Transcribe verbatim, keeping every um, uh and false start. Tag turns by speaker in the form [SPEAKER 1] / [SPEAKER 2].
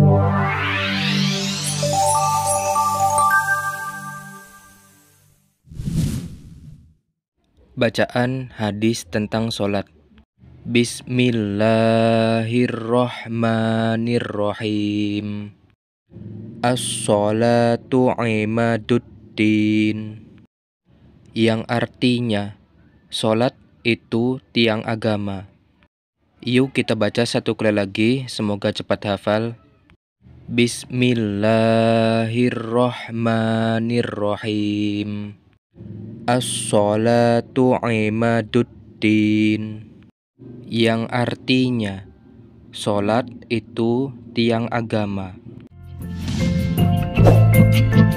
[SPEAKER 1] Bacaan hadis tentang sholat. Bismillahirrahmanirrahim. As-sholatu imaduddin, yang artinya sholat itu tiang agama. Yuk kita baca satu kali lagi, semoga cepat hafal. Bismillahirrahmanirrahim. As-sholatu imaduddin, yang artinya sholat itu tiang agama.